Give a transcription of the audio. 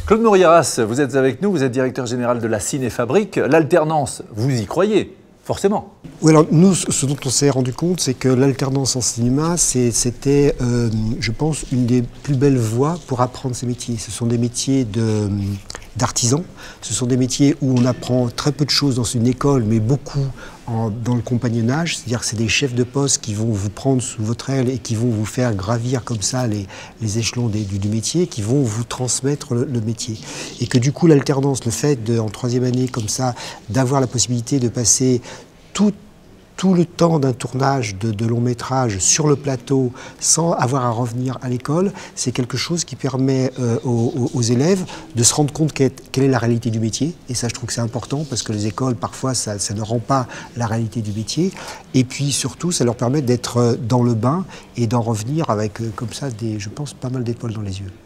Claude Mouriaras, vous êtes avec nous, vous êtes directeur général de la Cinéfabrique. L'alternance, vous y croyez, forcément? Oui, alors nous, ce dont on s'est rendu compte, c'est que l'alternance en cinéma, c'était, je pense, une des plus belles voies pour apprendre ces métiers. Ce sont des métiers d'artisans, ce sont des métiers où on apprend très peu de choses dans une école, mais beaucoup dans le compagnonnage, c'est-à-dire que c'est des chefs de poste qui vont vous prendre sous votre aile et qui vont vous faire gravir comme ça les échelons du métier, qui vont vous transmettre le métier. Et que du coup, l'alternance, le fait en troisième année comme ça, d'avoir la possibilité de passer tout le temps d'un tournage de long métrage sur le plateau sans avoir à revenir à l'école, c'est quelque chose qui permet aux élèves de se rendre compte quelle est la réalité du métier. Et ça, je trouve que c'est important parce que les écoles, parfois, ça ne rend pas la réalité du métier. Et puis surtout, ça leur permet d'être dans le bain et d'en revenir avec, comme ça, je pense, pas mal d'étoiles dans les yeux.